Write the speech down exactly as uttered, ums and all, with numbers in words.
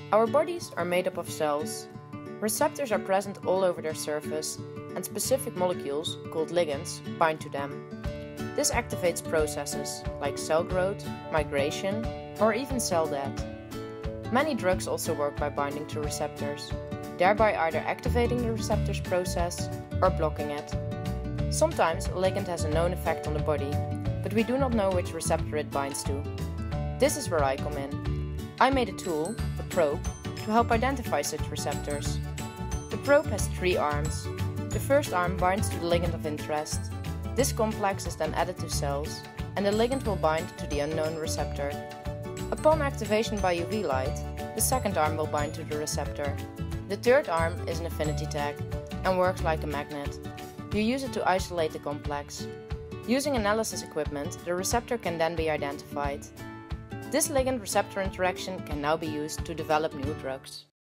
Our bodies are made up of cells. Receptors are present all over their surface, and specific molecules, called ligands, bind to them. This activates processes like cell growth, migration, or even cell death. Many drugs also work by binding to receptors, thereby either activating the receptor's process or blocking it. Sometimes a ligand has a known effect on the body, but we do not know which receptor it binds to. This is where I come in. I made a tool, a probe, to help identify such receptors. The probe has three arms. The first arm binds to the ligand of interest. This complex is then added to cells, and the ligand will bind to the unknown receptor. Upon activation by U V light, the second arm will bind to the receptor. The third arm is an affinity tag and works like a magnet. You use it to isolate the complex. Using analysis equipment, the receptor can then be identified. This ligand-receptor interaction can now be used to develop new drugs.